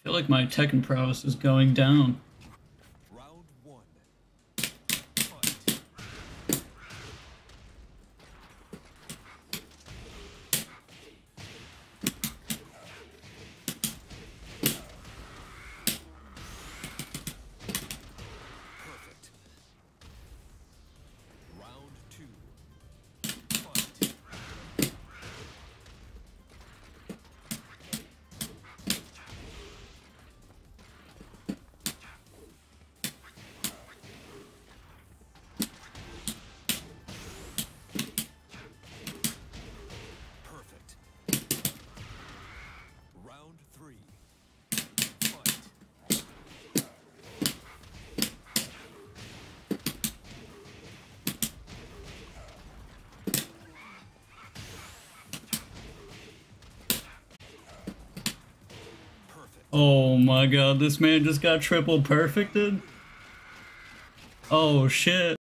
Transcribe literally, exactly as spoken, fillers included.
I feel like my Tekken prowess is going down. Round one. Fight. Perfect. Round two. Fight. Perfect. Round three. Fight. Perfect. Oh my god, this man just got triple perfected? Oh shit.